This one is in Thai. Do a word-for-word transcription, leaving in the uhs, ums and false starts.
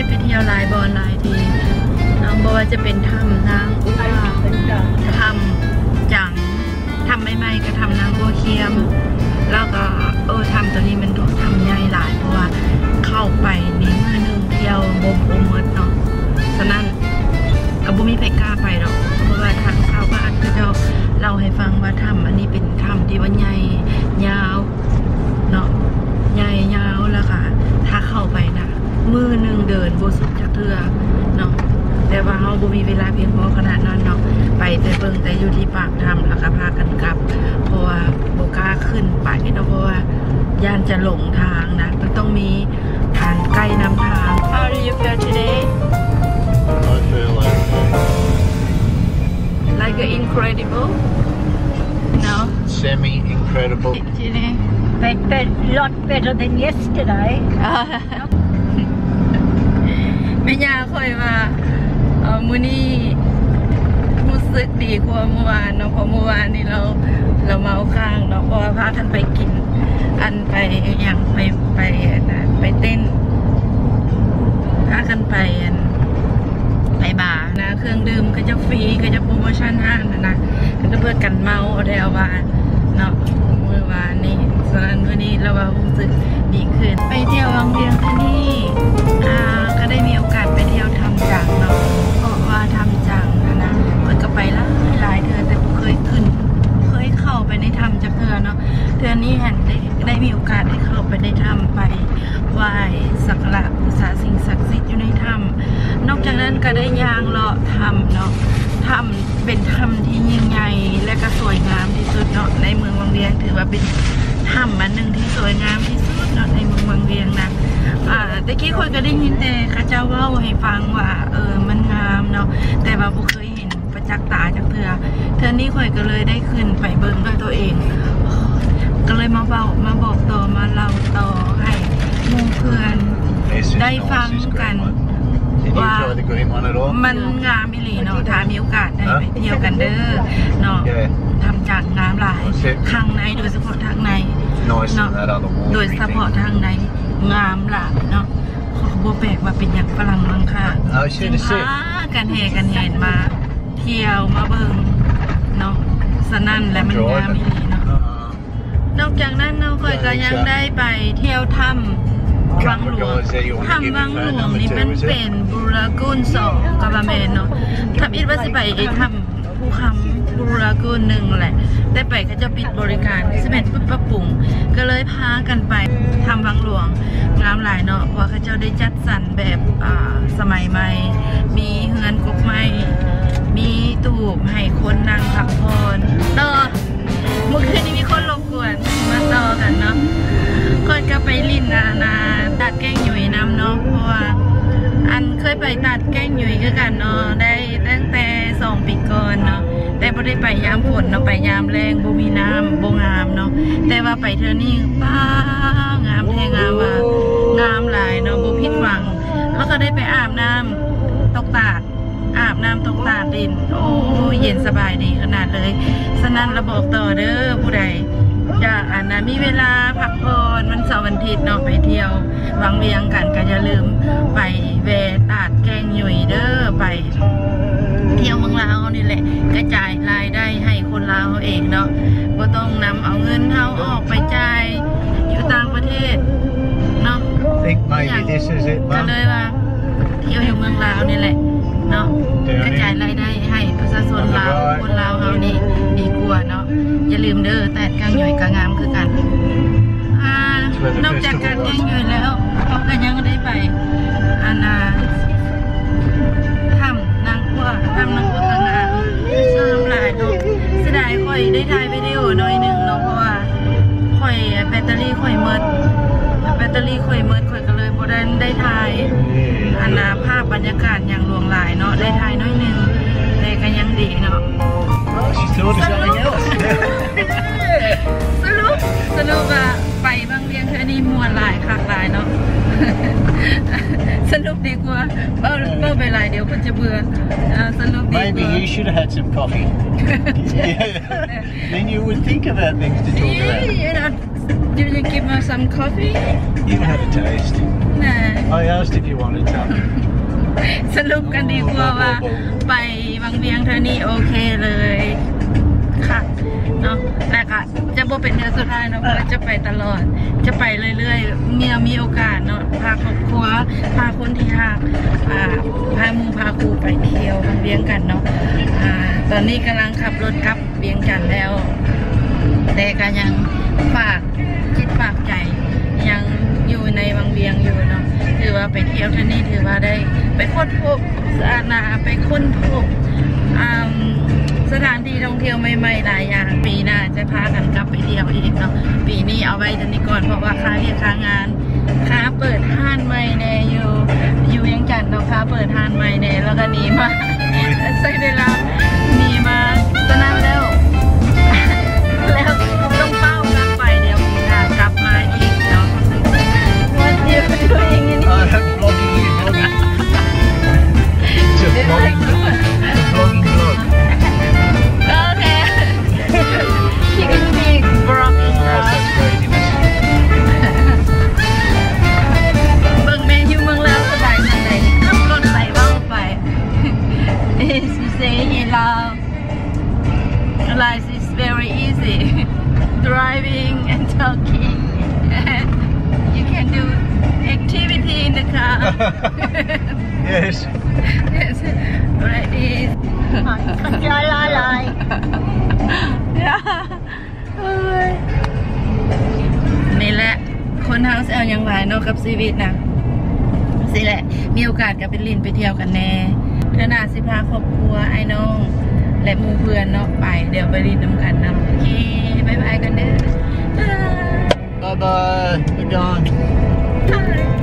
ไปเที่ยวหลายบอลหลายทีน้องบอกว่าจะเป็นถ้ำนางอ้วถ้ำจังทำใหม่ๆก็ทำนางบัวเคียมแล้วก็เออทำตัวนี้มันดูทำใหญ่หลายเพราะว่าเข้าไปนี้มือหนึ่งเที่ยวบมโอมดเนาะฉะนั้นก็บ่มีใครกล้าไปหรอกเพราะว่าทางชาวบ้านก็จะเล่าให้ฟังว่าถ้ำอันนี้เป็นถ้ำที่ว่าใหญ่ยาวเนาะใหญ่ยาวแล้วค่ะถ้าเข้าไปนะมือหนึ่งเดินบนสุดจะเทือเนาะแต่ว่าเราบ่มีเวลาเพียงพอขนาดนั้นเนาะไปแต่เบิ่งแต่อยู่ที่ปากถ้ำแล้วก็พากันกลับเพราะว่าโบกล้าขึ้นไปเนาะเพราะว่าย่านจะหลงทางนะมันต้องมีทางไกด์นำทาง How do you feel today? I feel like like incredible no semi incredible today but but lot better than yesterday แม่ย่าค่อยว่าเออมื้อนี้รู้สึกดีกว่าเมื่อวานเนาะเพราะเมื่อวานนี่เราเราเมาค้างเนาะเพราะว่าพากันไปกินอันไปอย่างไปไปนะไปเต้นพากันไปอันไปบาร์นะเครื่องดื่มก็จะฟรีก็จะโปรโมชั่นห้างนะนะก็จะเพื่อกันเมาเอาได้เอาว่าเนาะเมื่อวานนี้ส่วนวันนี้เราว่ารู้สึกดีขึ้นไปเที่ยววังเวียงที่นี่อ่าก็ได้มีโอกาสไปเที่ยวทำจังเนาะเพราะว่าทำจังนะนะมันก็ไปหลายหลายเธอแต่เคยขึ้นเคยเข้าไปในถ้ำจากเธอเนาะเธอนี้เห็นได้ได้มีโอกาสได้เข้าไปในถ้ำไปไหว้สักการะบูชาสิ่งศักดิ์สิทธิ์อยู่ในถ้ำนอกจากนั้นก็ได้ย่างเลาะถ้ำเนาะถ้ำเป็นถ้ำที่ยิ่งใหญ่และก็สวยงามที่สุดเนาะในเมืองวังเวียงถือว่าเป็นถ้ำอันหนึ่งที่สวยงามที่สุดเนาะในเมืองวังเวียงนะอ่าตะกี้คนก็ได้ยินแต่ข้าเจ้าเล่าให้ฟังว่าเออมันงามเนาะแต่ว่าบ่เคยเห็นประจักษ์ตาจากเธอเธอนี่ข่อยก็เลยได้ขึ้นไปเบิ่งด้วยตัวเองก็เลยมาเบามาบอกต่อมาเล่าต่อให้หมู่เพื่อนได้ฟังกันว่ามันงามอิหลีเนาะถ้ามีโอกาสได้ไปเที่ยวกันเด้อเนาะทำจากงามหลายข้างในโดยเฉพาะทางในเนาะโดยเฉพาะทางในงามหลายเนาะเขาโบแปลกว่าเป็นอย่างฝรั่งมังค่ะจึงพากันแห่กันเห็นมาเที่ยวมาเบิ่งเนาะสนั่นและมันงามอิหลีเนาะนอกจากนั้นเราค่อยก็ยังได้ไปเที่ยวถ้ำวังหลวงถ้ำวังหลวงนี่มันเป็นบูรากูนสองกับบาเมนเนาะทำอิดว่าสิไปไอ้ถ้ำภูคำบูรากูนหนึ่งแหละได้ไปเขาจะปิดบริการสิเป็นปรับปรุงก็เลยพากันไปทำวังหลวงงามหลายเนาะเพราะเขาจะได้จัดสรรแบบสมัยใหม่มีเฮือนกบไม้มีตูบให้คนนั่งพักผ่อนต่อเมื่อคืนนี้มีคนรบกวนมาต่อกันเนาะคนก็ไปลินนานาตัดแก้งหยุ่ยน้ำเนาะเพราะว่าอันเคยไปตัดแก้งหยุ่ยคือกันเนาะได้ตั้งแต่สองปีก่อนเนาะแต่ไม่ได้ไปยามฝนเนาะไปยามแรงบ่มีน้ำบ่งามเนาะแต่ว่าไปเธอนี่ป้างามแท้งามว่างามหลายเนาะบ่ผิดหวังแล้วก็ได้ไปอาบน้ำตกตาดอาบน้ำตกตาดดินโอ้เย็นสบายดีขนาดเลยฉะนั้นเราบอกต่อเด้อผู้ใดจะอันนั้นมีเวลาพักผ่อนวันเสาร์วันอาทิตย์เนาะไปเที่ยววังเวียงกันก็อย่าลืมไปแวะตาดแกงหยุ่ยเด้อไปเที่ยวเมืองลาวนี่แหละกระจายรายได้ให้คนลาวเองเนาะก็ต้องนำเอาเงินเท่าออกไปจ่ายอยู่ต่างประเทศเนาะก็เลยว่าเที่ยวอยู่เมืองลาวนี่แหละเนาะกระจายรายได้ให้ประชาชนลาวคนลาวเฮานี่ดีกว่าเนาะอย่าลืมเด้อแต่กางหย่อยกางงามคือกันนอกจากการกางหย่อยแล้วเราก็ยังได้ไปอาณาถ้ำนางกัวถ้ำนางกัวกางงามเชื่อมหลายเนาะเสียดายค่อยได้ถ่ายวิดีโอหน่อยหนึ่งเนาะเพราะว่าค่อยแบตเตอรี่ค่อยเมิดแบตเตอรี่ค่อยเมิดค่อยก็เลยบ่ได้ได้ถ่ายอาณาภาพบรรยากาศอย่างหลวงหลายเนาะได้ถ่ายน้อยหนึ่งแต่ก็ยังดีเนาะสรุปสรุปสรุปว่าไปบางเรียงเธอนี่มวนหลายคักหลายเนาะสรุปดีกว่าเบ้าเบ้าไปหลายเดี๋ยวคนจะเบื่อสรุปดีกว่า Maybe you should have had some coffee. Then you would think about things to talk about. you you give me some coffee You can have a taste. น่ะ I asked if you wanted some. สรุปกันดีกว่าว่าไปวังเวียงเธอนี่โอเคเลยค่ะเนาะแต่ก็จะบ่เป็นเดือนสุดท้ายเนาะเพราะว่าจะไปตลอดจะไปเรื่อยๆเมื่อมีโอกาสเนาะพาครอบครัวพาคนที่หักอ่าพาหมู่พาครูไปเที่ยววังเวียงกันเนาะอ่าตอนนี้กำลังขับรถกลับเวียงจันทน์แล้ว แต่ก็ยังฝากคิดฝากใจยังอยู่ในวังเวียงอยู่เนาะถือว่าไปเที่ยวที่นี่ถือว่าได้ไปค้นพบสานาไปค้นพบสถานที่ท่องเที่ยวใหม่ๆหลายอย่างปีหน้าจะพากันกลับไปเที่ยวอีกเนาะปีนี้เอาไว้จนนี้ก่อนเพราะว่าค่าเรียนค่างานค่าเปิดห้านใหม่แน่อยู่อยู่เวียงจันทน์เนาะค่าเปิดห้านใหม่แน่แล้วก็หนีมาใช้เวลาหนีมาสนานแล้วแล้วต้องเป้ากันไปเดี๋ยวปีหน้ากลับมาอีกเนาะวันเดียวด้วยอย่างนี้ I'm vlogging you, vlogging. It's a vlogging, vlogging vlog. Okay. You can be vlogging Oh, vlog. that's craziness. เบิ่งแมนอยู่เมืองลาวสบายมันเลยขับรถไปเว้าไป Is to say in Lao life is very easy driving and talking and you can do activity in the car Yes. yes right is ลายลายลายนี่แหละคนทางเซลยังหลายเนาะกับชีวิตนะสิแหละมีโอกาสกับไปลินไปเที่ยวกันแน่เธอหน้าสิพาครอบครัวไอ้น้องและหมู่เพื่อนเนาะไปเดี๋ยวไปลินน้ำกันนะโอเคบายบายกันเด้อ Bye bye. We're gone. Bye.